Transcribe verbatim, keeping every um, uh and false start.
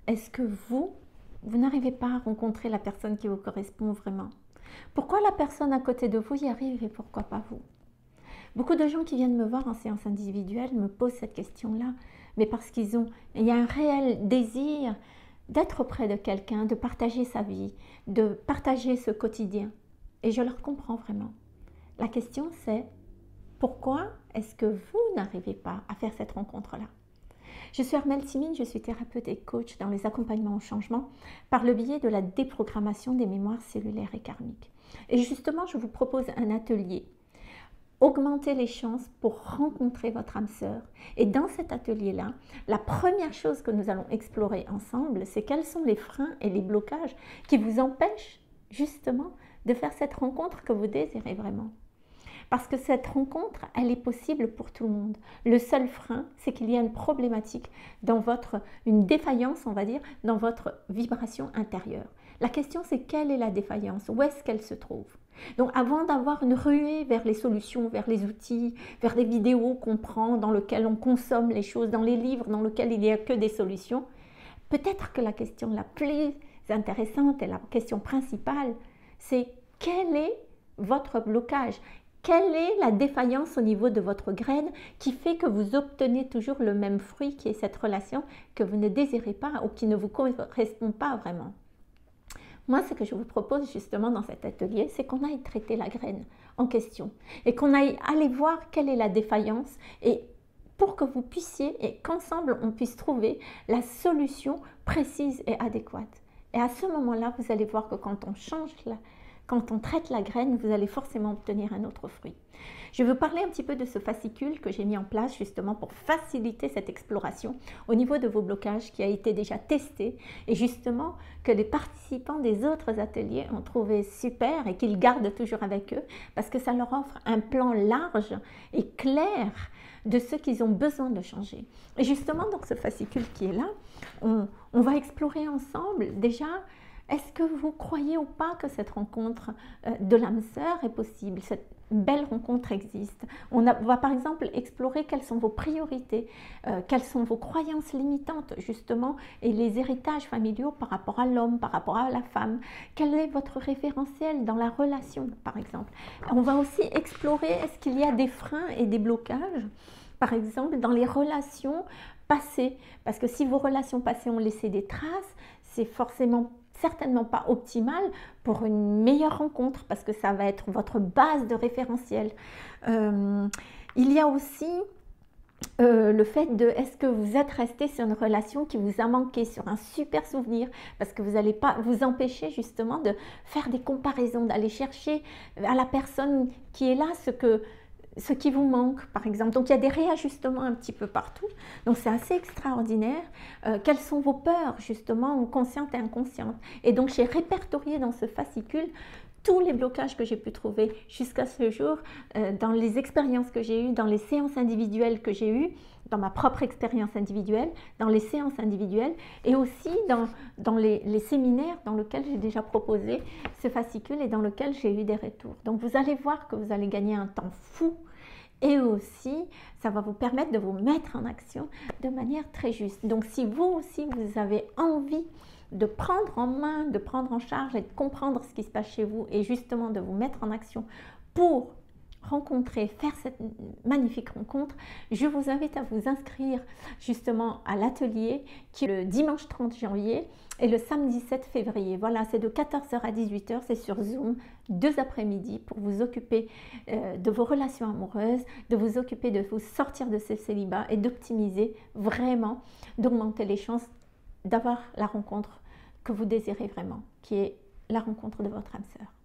est-ce que vous, vous n'arrivez pas à rencontrer la personne qui vous correspond vraiment? Pourquoi la personne à côté de vous y arrive et pourquoi pas vous? Beaucoup de gens qui viennent me voir en séance individuelle me posent cette question-là, mais parce qu'ils ont, il y a un réel désir d'être auprès de quelqu'un, de partager sa vie, de partager ce quotidien. Et je leur comprends vraiment. La question c'est, pourquoi est-ce que vous n'arrivez pas à faire cette rencontre-là? Je suis Armelle Simine, je suis thérapeute et coach dans les accompagnements au changement par le biais de la déprogrammation des mémoires cellulaires et karmiques. Et justement, je vous propose un atelier. Augmenter les chances pour rencontrer votre âme sœur. Et dans cet atelier-là, la première chose que nous allons explorer ensemble, c'est quels sont les freins et les blocages qui vous empêchent justement de faire cette rencontre que vous désirez vraiment. Parce que cette rencontre, elle est possible pour tout le monde. Le seul frein, c'est qu'il y a une problématique dans votre, une défaillance, on va dire, dans votre vibration intérieure. La question, c'est quelle est la défaillance? Où est-ce qu'elle se trouve? Donc, avant d'avoir une ruée vers les solutions, vers les outils, vers les vidéos qu'on prend, dans lesquelles on consomme les choses, dans les livres dans lesquels il n'y a que des solutions, peut-être que la question la plus intéressante et la question principale, c'est quel est votre blocage? Quelle est la défaillance au niveau de votre graine qui fait que vous obtenez toujours le même fruit qui est cette relation que vous ne désirez pas ou qui ne vous correspond pas vraiment? Moi, ce que je vous propose justement dans cet atelier, c'est qu'on aille traiter la graine en question et qu'on aille aller voir quelle est la défaillance et pour que vous puissiez et qu'ensemble on puisse trouver la solution précise et adéquate. Et à ce moment-là, vous allez voir que quand on change la Quand on traite la graine, vous allez forcément obtenir un autre fruit. Je vais vous parler un petit peu de ce fascicule que j'ai mis en place justement pour faciliter cette exploration au niveau de vos blocages qui a été déjà testé et justement que les participants des autres ateliers ont trouvé super et qu'ils gardent toujours avec eux parce que ça leur offre un plan large et clair de ce qu'ils ont besoin de changer. Et justement, dans ce fascicule qui est là, on, on va explorer ensemble déjà. Est-ce que vous croyez ou pas que cette rencontre de l'âme sœur est possible? Cette belle rencontre existe. On, a, on va par exemple explorer quelles sont vos priorités, euh, quelles sont vos croyances limitantes justement et les héritages familiaux par rapport à l'homme, par rapport à la femme. Quel est votre référentiel dans la relation par exemple? On va aussi explorer est-ce qu'il y a des freins et des blocages par exemple dans les relations passées. Parce que si vos relations passées ont laissé des traces, c'est forcément certainement pas optimal pour une meilleure rencontre parce que ça va être votre base de référentiel. Euh, il y a aussi euh, le fait de est-ce que vous êtes resté sur une relation qui vous a manqué, sur un super souvenir parce que vous n'allez pas vous empêcher justement de faire des comparaisons, d'aller chercher à la personne qui est là ce que ce qui vous manque, par exemple. Donc, il y a des réajustements un petit peu partout. Donc, c'est assez extraordinaire. Euh, quelles sont vos peurs, justement, conscientes et inconscientes? Et donc, j'ai répertorié dans ce fascicule tous les blocages que j'ai pu trouver jusqu'à ce jour, euh, dans les expériences que j'ai eues, dans les séances individuelles que j'ai eues, dans ma propre expérience individuelle, dans les séances individuelles et aussi dans, dans les, les séminaires dans lesquels j'ai déjà proposé ce fascicule et dans lesquels j'ai eu des retours. Donc, vous allez voir que vous allez gagner un temps fou et aussi, ça va vous permettre de vous mettre en action de manière très juste. Donc, si vous aussi, vous avez envie de prendre en main, de prendre en charge et de comprendre ce qui se passe chez vous et justement de vous mettre en action pour rencontrer, faire cette magnifique rencontre, je vous invite à vous inscrire justement à l'atelier qui est le dimanche trente janvier et le samedi sept février. Voilà, c'est de quatorze heures à dix-huit heures, c'est sur Zoom, deux après-midi pour vous occuper euh, de vos relations amoureuses, de vous occuper de vous sortir de ce célibat et d'optimiser vraiment, d'augmenter les chances d'avoir la rencontre que vous désirez vraiment, qui est la rencontre de votre âme sœur.